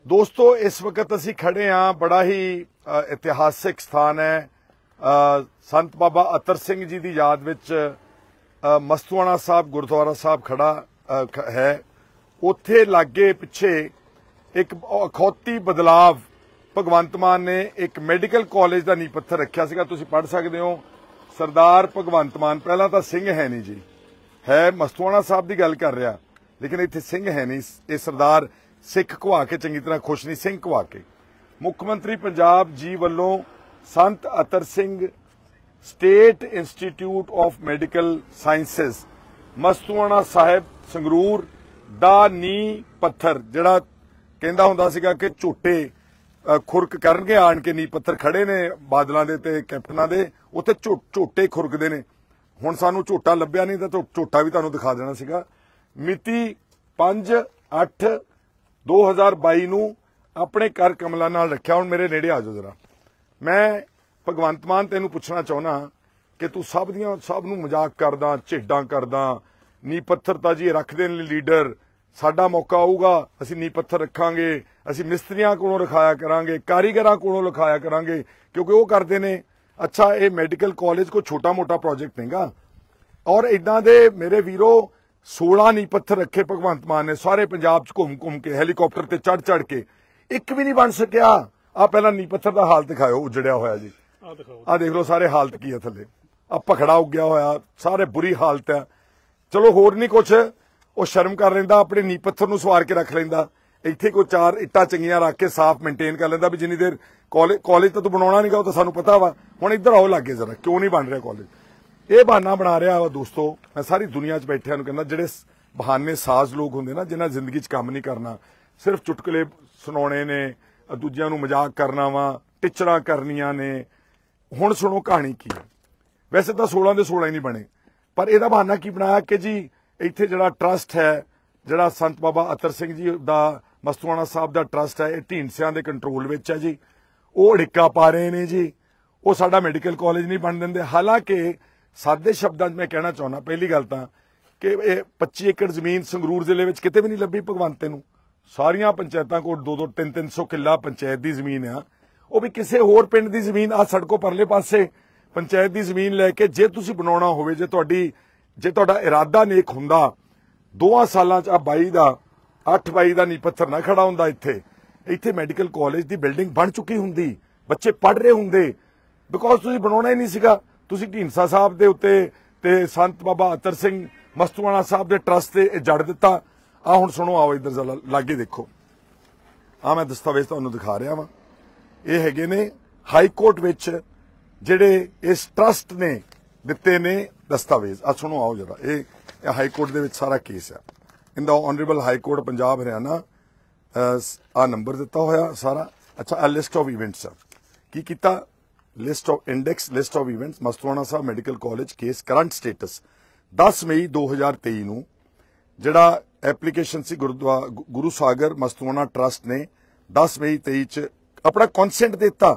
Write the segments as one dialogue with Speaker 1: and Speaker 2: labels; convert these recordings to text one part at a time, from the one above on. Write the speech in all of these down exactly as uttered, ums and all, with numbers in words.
Speaker 1: दोस्तों इस वक्त असी खड़े हाँ, बड़ा ही इतिहासिक स्थान है। संत बाबा अतर सिंह जी की याद विच मस्तुआणा साहब गुरुद्वारा साहब खड़ा है। उत्थे लागे पिछे एक अखौती बदलाव भगवंत मान ने एक मैडिकल कॉलेज का नींह पत्थर रखा सीगा। तुसीं पढ़ सकते हो। सरदार भगवंत मान पहला तो सिंह है नहीं जी, है मस्तुआणा साहब की गल कर रहा, लेकिन इत्थे सिंह है नहीं। ये सरदार सिख घुआ के चंगी तरह खुश नहीं, सिंह घुआ के। मुख मंत्री पंजाब जी वालों Sant Atar Singh state institute of medical sciences Mastuana Sahib Sangrur दा नींह पत्थर जिहड़ा कहंदा हुंदा सीगा कि झूठे खुरक करनगे आण के नींह पत्थर खड़े ने बादलों के ते कैप्टनां दे, उत्थे झूठे खुरकदे ने। हुण सानूं झूठा लभ्या नहीं तो झूठा भी तुहानूं दिखा देना सीगा। मिति पांच अठ दो हज़ार बाई नूं अपने कर कमला नाल रखिया। हुण मेरे नेड़े आ जाओ जरा। मैं भगवंत मान तेनू पुछना चाहुंदा कि तू सब दियां सब नूं मजाक करदा, झेडां करदा। नींह पत्थर तां जी रखदे ने लीडर, साडा मौका आऊगा असीं नींह पत्थर रखांगे, असीं मिस्त्रियां कोलों रखाया करांगे, कारीगरां कोलों रखाया करांगे, क्योंकि वो करदे ने। अच्छा, ये मैडिकल कॉलेज कोई छोटा मोटा प्रोजेक्ट नहींगा। और इदां दे मेरे वीरो सोलह नींह पत्थर रखे भगवंत मान ने सारे पंजाब च घूम घूम के, हैलीकॉप्टर ते चढ़ चढ़ के, एक भी नहीं बन सकिया। आ पहला नींह पत्थर का हाल दिखाओ, उजड़िया होया जी। आ देख लो सारे हालत की है थले, आ भखड़ा उग्या होया, सारे बुरी हालत है। चलो होर नहीं कुछ, वो शर्म कर लेंदा, अपने नींह पत्थर नूं सवार के रख लेंदा, इत्थे कोई चार इट्टां चंगियां रख के साफ मेनटेन कर लेंदा भी जिन्नी देर कॉलेज कॉलेज तो तू बनाउणा नहीं गा, तो सानूं पता वा। हुण इधर आओ लागे जरा, क्यों नहीं बन रहा कॉलेज? ये बहाना बना रहा वा दोस्तों। मैं सारी दुनिया च बैठिया नूं कहना, जिहड़े बहाने साज लोग होंदे ना, जिन्हां जिंदगी च काम नहीं करना, सिर्फ चुटकले सुनाउणे ने, दूजियां नूं मजाक करना वा, टिचरां करनियां ने। हुण सुणो कहानी की है। वैसे तो सोलह दे सोलह ही नहीं बने, पर इहदा बहाना की बनाया कि जी इत्थे जिहड़ा ट्रस्ट है, जिहड़ा संत बाबा अतर सिंह जी दा मस्तुआणा साहब दा ट्रस्ट है, ये ढींडसियां दे कंट्रोल विच है जी। वो अड़िक्का पा रहे ने जी, वो साडा मैडिकल कॉलेज नहीं बन दिंदे। हालांकि सादे शब्दां च मैं कहना चाहुंदा, पहली गल तां कि पच्ची एकड़ जमीन संगरूर जिले में किते भी नहीं लभी भगवंते नूं। सारियां पंचायतां कोल दो दो तीन तीन सौ किला पंचायत की जमीन आ, वो भी किसी होर पिंड की जमीन आ सड़कों परले पासे पंचायत की जमीन लैके जे तुसीं बनाउणा होवे, जे तुहाडी जे तुहाडा इरादा नेक हुंदा, दोवां सालां च आ बाई दा अठ बाई दा नींह पत्थर ना खड़ा हुंदा, इत्थे इत्थे मैडिकल कॉलेज की बिल्डिंग बन चुकी हुंदी, बच्चे पढ़ रहे हुंदे। बिकॉज तुसीं बनाउणा ही नहीं सीगा, तुसीं ढींडसा साहब दे उत्ते ते संत बाबा अतर सिंह मस्तुआणा साहब दे ट्रस्ट से जड़ दिता। आ हुण सुणो, आओ इधर जरा लागे देखो। आ मैं दस्तावेज तुहानूं दिखा रहा वां, ये हैगे ने हाई कोर्ट विच जिहड़े इस ट्रस्ट ने दिते ने दस्तावेज। आ सुणो, आओ जरा। ये हाई कोर्ट दे विच सारा केस है। इंदा honourable high court Punjab Haryana आ नंबर दिता होया सारा। अच्छा, आ लिस्ट ऑफ इवेंट्स की कीता, list of index list of events Mastuana Sahib medical college case current status दस मई दो हज़ार तेई नूं जिहड़ा एप्लीकेशन सी गुरुद्वारा गुरु सागर मस्तुआणा ट्रस्ट ने दस मई तेई च अपना कॉन्सेंट दिता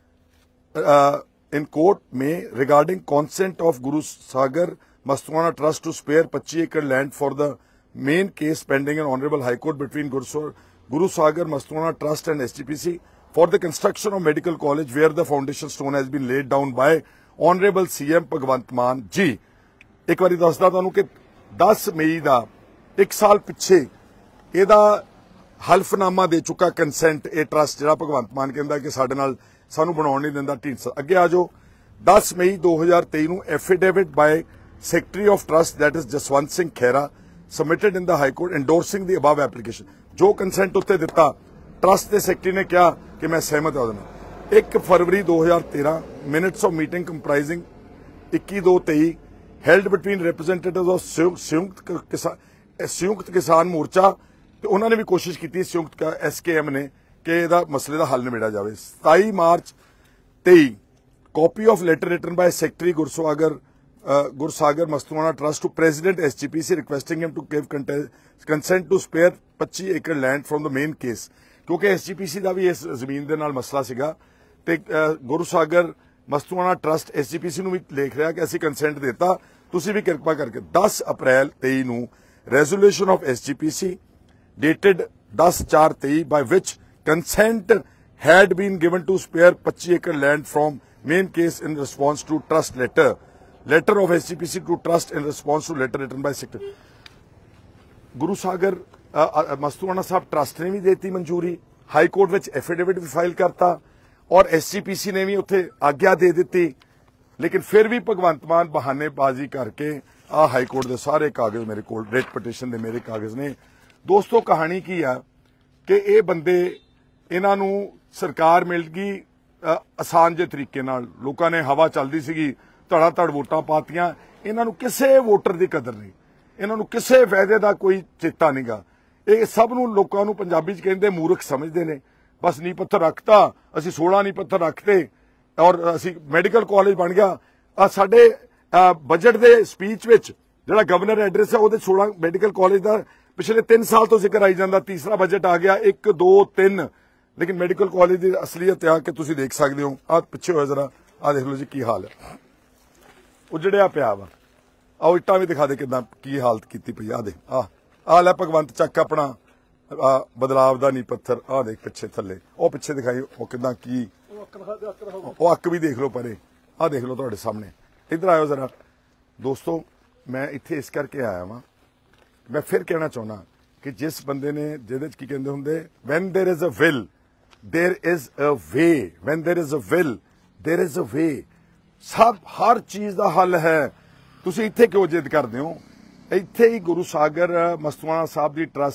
Speaker 1: इन कोर्ट में regarding consent of Guru Sagar Mastuana trust to spare पच्चीस एकड़ land for the main case pending in honourable high court between Guru Sagar Mastuana trust and S G P C for the construction of medical college where the foundation stone has been laid down by honorable C M Bhagwant Mann ji. एक बारी दसदा तुहानूं कि दस मई का एक साल पिछे इहदा हल्फनामा दे चुका कंसेंट ए ट्रस्ट जिहड़ा भगवंत मान कहंदा कि साडे नाल सानूं बनाउण नहीं दिंदा ढींडसा। अगे आ जाओ। दस मई दो हज़ार तेई नूं affidavit by secretary of trust that is Jaswant Singh Khaira submitted in the high court endorsing the above application. जो कंसेंट उत्ते दिता ट्रस्ट के सैकटरी ने कहा कि मैं सहमत हूं। एक फरवरी दो हज़ार तेरह मिनट्स ऑफ मीटिंग कंप्राइजिंग इक्की दो तेई हेल्ड बिटवीन रिप्रेजेंटेटिव्स ऑफ संयुक्त किसान संयुक्त किसान मोर्चा, तो उन्होंने भी कोशिश की संयुक्त एस के एम ने कि इहदा मसले का हल निबेड़ा जाए। सताई मार्च तेई copy of letter written by secretary Gursagar Gursagar Mastuana trust to president S G P C requesting him to give consent to spare पच्चीस एकड़ land from the main case, क्योंकि एस जी पी सी का भी इस जमीन के नाल मसला सीगा। ते Guru Sagar Mastuana trust S G P C नूं भी लिख रहा कि असीं कंसेंट देता, तुसीं भी किरपा करके। दस अप्रैल तेई नूं resolution of S G P C dated दस चार तेई by which consent had been given to spare twenty acre land from main case in response to trust letter letter of S G P C to trust in response to letter written by sector Guru Sagar Mastuana Sahib trust ਨੇ ਵੀ ਦੇਤੀ ਮਨਜ਼ੂਰੀ, high court ਵਿੱਚ affidavit ਵੀ file ਕਰਤਾ ਔਰ SGPC ਨੇ ਵੀ ਉੱਥੇ ਆਗਿਆ ਦੇ ਦਿੱਤੀ। ਲੇਕਿਨ ਫਿਰ ਵੀ ਭਗਵੰਤ ਮਾਨ ਬਹਾਨੇਬਾਜ਼ੀ ਕਰਕੇ ਆ ਹਾਈ ਕੋਰਟ ਦੇ ਸਾਰੇ ਕਾਗਜ਼ ਮੇਰੇ ਕੋਲ, ਰਿਟ ਪਟੀਸ਼ਨ ਦੇ ਮੇਰੇ ਕਾਗਜ਼ ਨੇ। ਦੋਸਤੋ ਕਹਾਣੀ ਕੀ ਆ ਕਿ ਇਹ ਬੰਦੇ, ਇਹਨਾਂ ਨੂੰ ਸਰਕਾਰ ਮਿਲ ਗਈ ਆਸਾਨ ਜਿਹੇ ਤਰੀਕੇ ਨਾਲ, ਲੋਕਾਂ ਨੇ ਹਵਾ ਚੱਲਦੀ ਸੀਗੀ, ਧੜਾ ਧੜ ਵੋਟਾਂ ਪਾਤੀਆਂ। ਇਹਨਾਂ ਨੂੰ ਕਿਸੇ ਵੋਟਰ ਦੀ ਕਦਰ ਨਹੀਂ, ਇਹਨਾਂ ਨੂੰ ਕਿਸੇ ਫਾਇਦੇ ਦਾ ਕੋਈ ਚੇਤਾ ਨਹੀਂਗਾ। ਇਹ ਸਭ ਨੂੰ ਲੋਕਾਂ ਨੂੰ ਪੰਜਾਬੀ 'ਚ ਕਹਿੰਦੇ ਮੂਰਖ ਸਮਝਦੇ ਨੇ। ਬਸ ਨੀਂਹ ਪੱਥਰ ਰੱਖਤਾ, ਅਸੀਂ ਸੋਲਾਂ ਨੀਂਹ ਪੱਥਰ ਰੱਖਤੇ ਔਰ ਅਸੀਂ ਮੈਡੀਕਲ ਕਾਲਜ ਬਣ ਗਿਆ। ਆ ਸਾਡੇ ਬਜਟ ਦੇ ਸਪੀਚ ਵਿੱਚ ਜਿਹੜਾ ਗਵਰਨਰ ਐਡਰੈਸ ਹੈ ਉਹਦੇ ਸੋਲਾਂ ਮੈਡੀਕਲ ਕਾਲਜ ਦਾ ਪਿਛਲੇ ਤਿੰਨ ਸਾਲ ਤੋਂ ਜ਼ਿਕਰ ਆਈ ਜਾਂਦਾ। ਤੀਸਰਾ ਬਜਟ ਆ ਗਿਆ, ਇੱਕ ਦੋ ਤਿੰਨ, ਲੇਕਿਨ ਮੈਡੀਕਲ ਕਾਲਜ ਦੀ ਅਸਲੀਅਤ ਆ ਕੇ ਤੁਸੀਂ ਦੇਖ ਸਕਦੇ ਹੋ। ਆ ਪਿੱਛੇ ਹੋਇਆ ਜ਼ਰਾ, ਆ ਦੇਖ ਲਓ ਜੀ ਕੀ ਹਾਲ ਹੈ, ਉਜੜਿਆ ਪਿਆ ਵਾ। ਆਓ ਇੱਟਾਂ ਵੀ ਦਿਖਾ ਦੇ ਕਿਦਾਂ ਕੀ ਹਾਲਤ ਕੀਤੀ ਪਈ। ਆ ਦੇ ਆ ਆ ਲੈ ਭਗਵੰਤ ਚੱਕ ਆਪਣਾ ਬਦਲਾਵ ਦਾ ਨੀ ਪੱਥਰ, ਆ ਦੇਖ ਪਿੱਛੇ ਥੱਲੇ, ਉਹ ਪਿੱਛੇ ਦਿਖਾਈ ਉਹ ਕਿਦਾਂ ਕੀ, ਉਹ ਅੱਕ ਵੀ ਦੇਖ ਲਓ ਪਰੇ, ਆ ਦੇਖ ਲਓ ਤੁਹਾਡੇ ਸਾਹਮਣੇ। ਇੱਧਰ ਆਇਓ ਜ਼ਰਾ ਦੋਸਤੋ, ਮੈਂ ਇੱਥੇ ਇਸ ਕਰਕੇ ਆਇਆ ਵਾਂ। ਮੈਂ ਫਿਰ ਕਹਿਣਾ ਚਾਹੁੰਦਾ ਕਿ ਜਿਸ ਬੰਦੇ ਨੇ, ਜਿਹਦੇ 'ਚ ਕੀ ਕਹਿੰਦੇ ਹੁੰਦੇ, when there is a will there is a way, when there is a will there is a way. ਸਭ ਹਰ ਚੀਜ਼ ਦਾ ਹੱਲ ਹੈ। ਤੁਸੀਂ ਇੱਥੇ ਕਿਉਂ ਜਿੱਦ ਕਰਦੇ ਹੋ? ਇੱਥੇ ਹੀ ਗੁਰੂ ਸਾਗਰ ਮਸਤੂਆਣਾ ਸਾਹਿਬ ਦੀ ਟਰਸਟ